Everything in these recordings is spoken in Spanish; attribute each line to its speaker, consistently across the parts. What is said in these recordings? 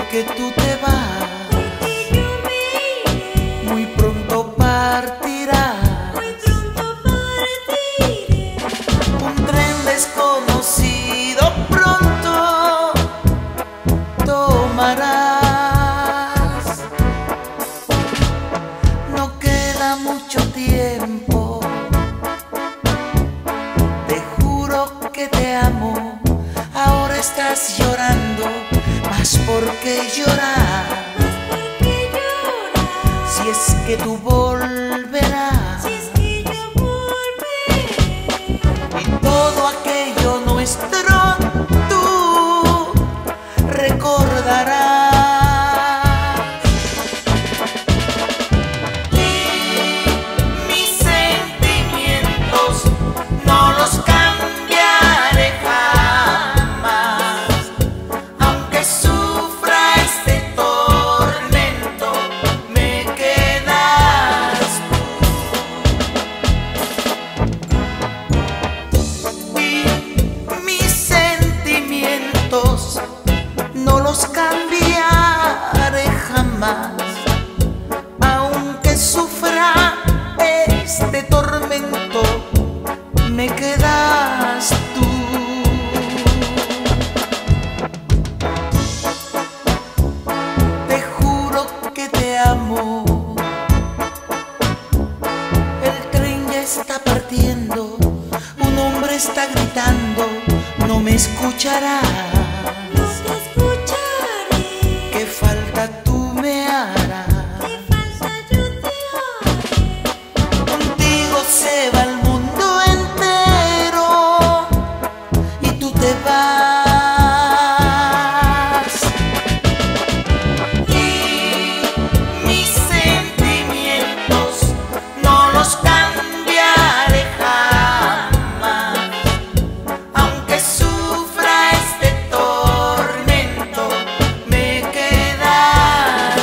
Speaker 1: porque tú te vas,
Speaker 2: porque yo me iré,
Speaker 1: muy pronto partirás.
Speaker 2: muy pronto partiré.
Speaker 1: Un tren desconocido pronto tomarás. No queda mucho tiempo, te juro que te amo. Ahora estás llorando, mas ¿por qué llorar?
Speaker 2: Porque lloras,
Speaker 1: Si es que tú volverás,
Speaker 2: si es que yo volveré.
Speaker 1: y todo aquello nuestro tú recordarás. Y mis sentimientos no los cambiaré jamás, aunque sufra este tormento, me quedas tú. Y mis sentimientos no los cambiaré jamás, aunque sufra este tormento, me quedas tú. Te juro que te amo. El tren ya está partiendo, un hombre está gritando, no me escucharás.
Speaker 2: No te escucharé,
Speaker 1: ¿Qué falta tú me harás?
Speaker 2: qué falta yo te haré.
Speaker 1: Contigo se va el mundo entero y tú te vas. Y mis sentimientos no los cambiaré jamás, aunque sufra este tormento, me quedas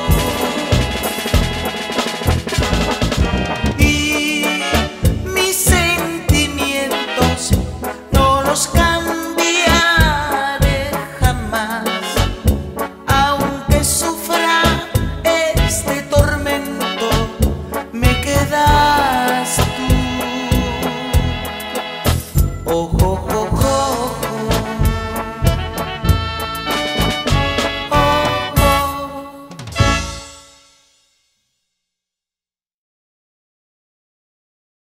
Speaker 1: tú. Y mis sentimientos no los cambiaré jamás, aunque sufra este tormento, me quedas tú. Ojo